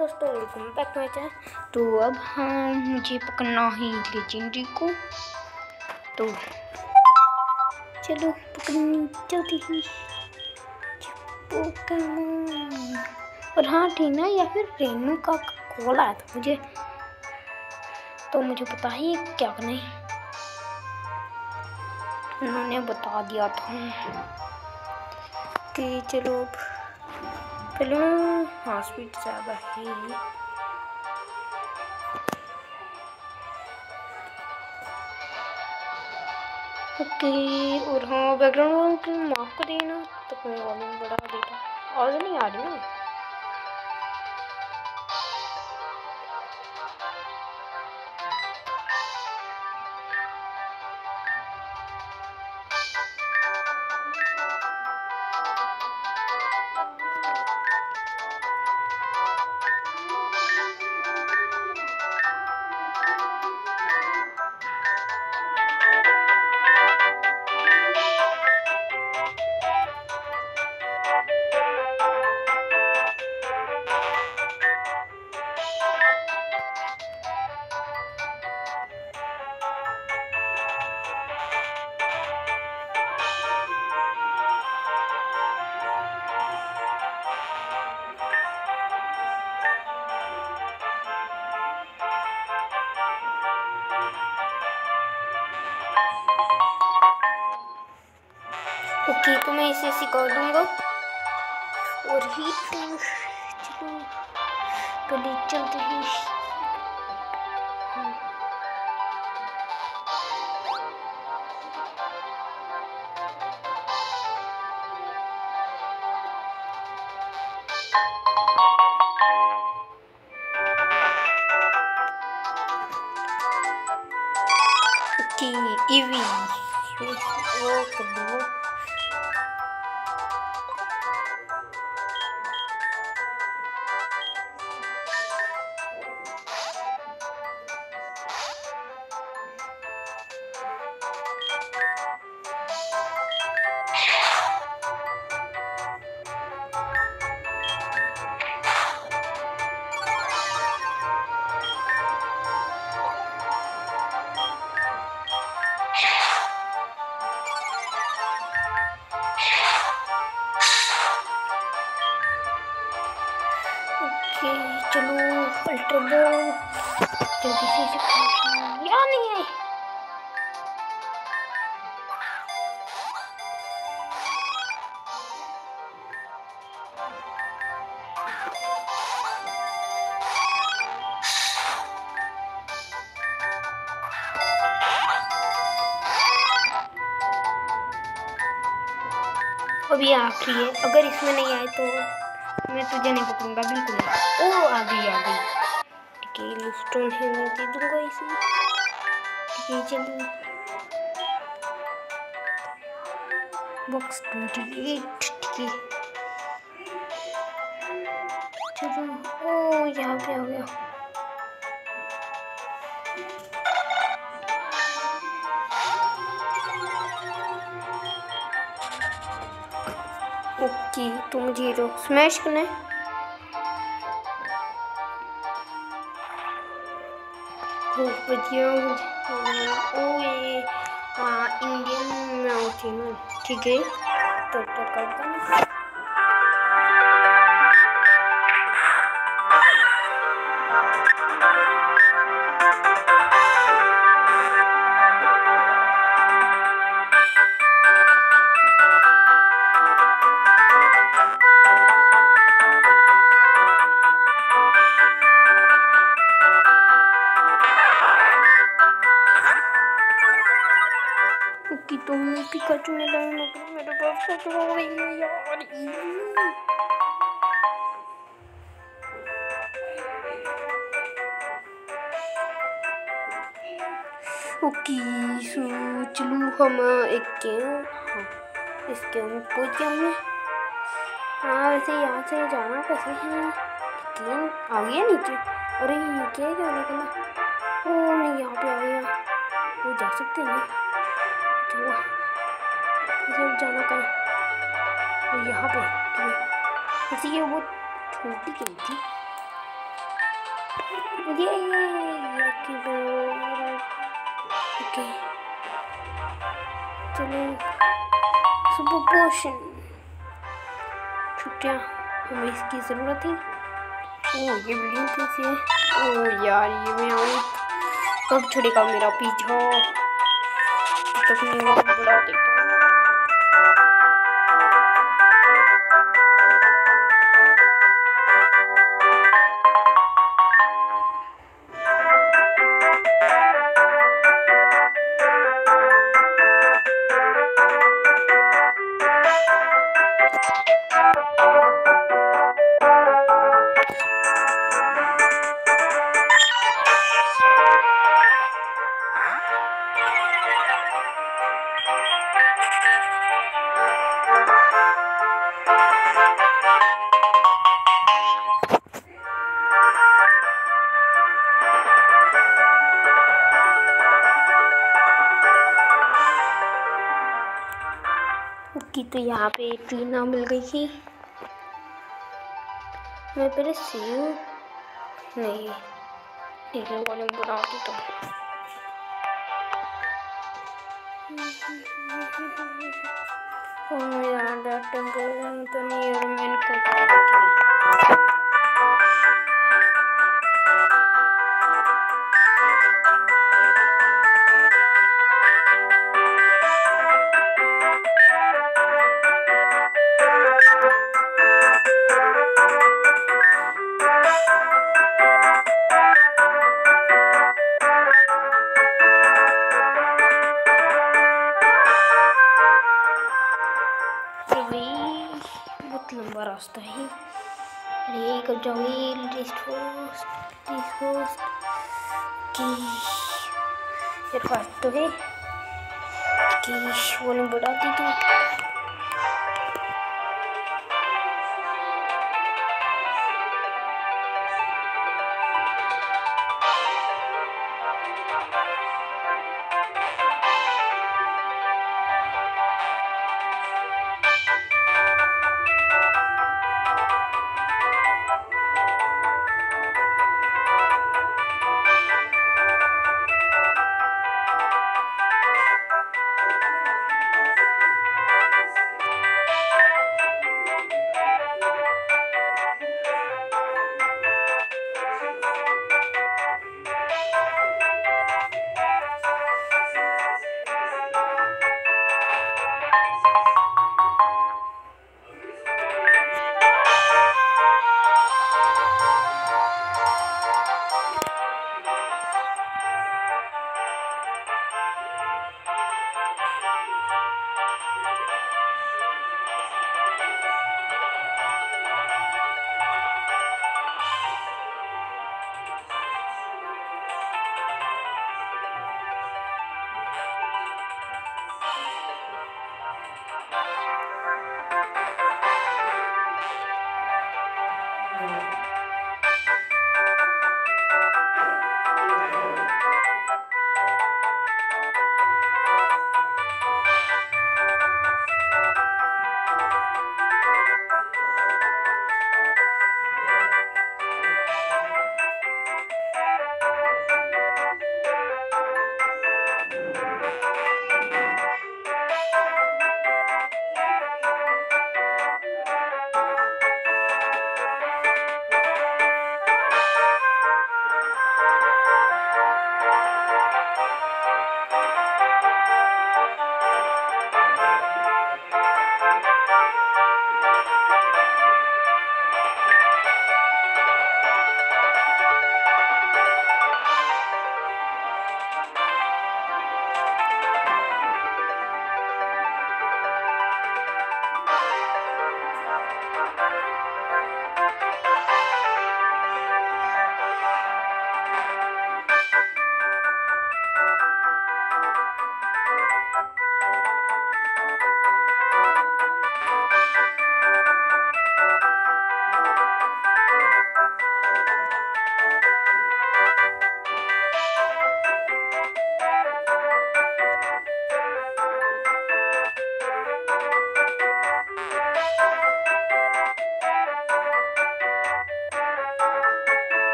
दोस्तों, welcome back to my channel. तो अब मुझे पकड़ना है लेजेंडरी को, तो चलो पकड़नी चलती है पोकेमोन। और हाँ टीना या फिर रेनू का कॉल आया था मुझे, तो मुझे पता ही क्या करना है, उन्होंने बता दिया था कि चलो पहले हाँ स्पीड ज़्यादा है। ओके, और हाँ बैकग्राउंड को माफ कर देना, तो मैं वॉल्यूम बढ़ा देता, आवाज़ नहीं आ रही ना। ओके, तो मैं इसे सिखा दूंगा। और ही तो चलो पहले चलते हैं। ओके ईवी वो कर दो। चलो अल्ट्रा बॉल जल्दी से या नहीं है। अभी आखिरी है, अगर इसमें नहीं आए तो मैं तुझे नहीं पकड़ूंगा बिल्कुल नहीं। ओ आ गई ठीक है, लिस्टोन है, मैं दे दूंगा इसे। ठीक है चलो बॉक्स 28। ठीक है चलो, ओ यहाँ पे आ गया। ओके, तो मुझे तो स्मैश करना है। बढ़िया ओ ये इंडियन में होती है ना। ठीक है तो करता हूँ। कि तुम पिकाचू ने लाया मगर मेरे पास कुछ हो रही है यार। ओके सो चलो हम एक गेम, हाँ इस गेम में पहुंच गया हमें। हाँ वैसे यहाँ से जाना कैसे है, लेकिन आ गया नीचे। अरे ये क्या जाने का ना, ओ मैं यहाँ पे आ गया, वो जा सकते हैं चलो इधर जाना का है। यहाँ पे ठीक है, वैसे ये वो छोटी गेम थी। ओके चलो सुपर पोशन छुट्टियाँ हमें इसकी ज़रूरत थी। ओह ये बिल्डिंग कैसी है? ओह यार ये मैं आऊँ कब छुड़ेगा मेरा पीछा? तक नहीं बड़ा देखता हूँ। ओके तो यहाँ पे ट्रीना मिल गई थी। मैं पहले सेव नहीं ठीक है वॉल्यूम बढ़ाती तो यार डाटा तो नहीं और मैंने कर बहुत लंबा रास्ता है। अरे कब जाओगे लिस्ट होस्ट की मेरे पास तो है कि वो नहीं बढ़ाती तो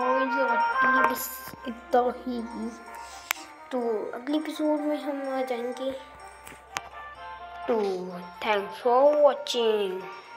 गाइस आज के लिए बस इतना ही। तो अगले एपिसोड में हम आ जाएंगे। तो थैंक्स फॉर वॉचिंग।